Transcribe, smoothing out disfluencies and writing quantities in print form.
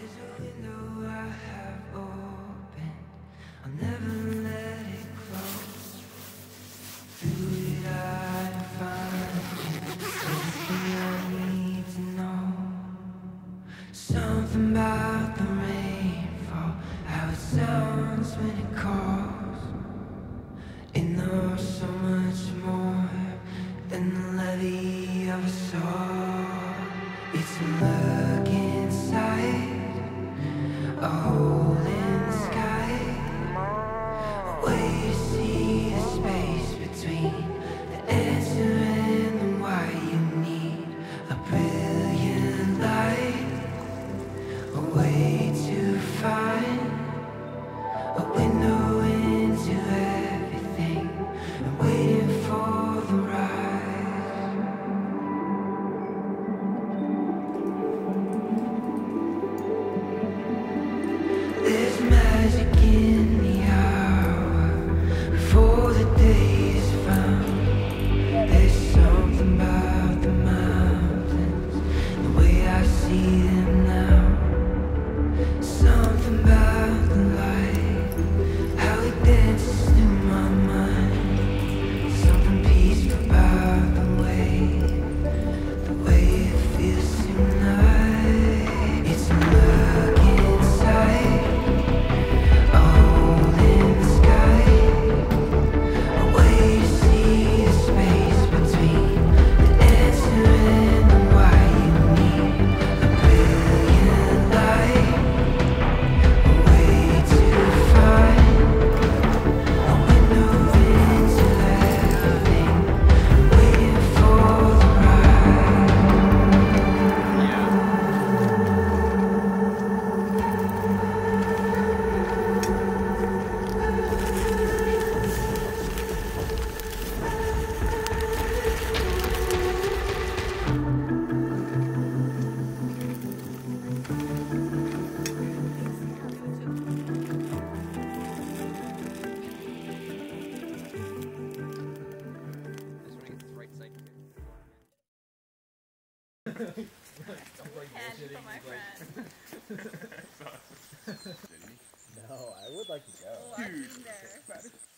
There's a window I have opened, I'll never let it close. Through it I find everything I need to know. Something about the rainfall, how it sounds when it calls. It knows so much more than the levy of a song. It's a look inside, a hole in the sky, a way to see the space between the answer and the why. You need a brilliant light, a way to find a window into everything, and waiting for the rise. There's magic in the hour before the day is found. There's something about the mountains, the way I see them now. Something about the light, how it dances through my mind. Something peaceful about the way it feels tonight. It's a look inside, a hole in the sky, a way to see the space between the answer and the why. You need a brilliant light, a way to find a window into everything, waiting for the rise. And for my friend. No, I would like to go. Oh, I've been there.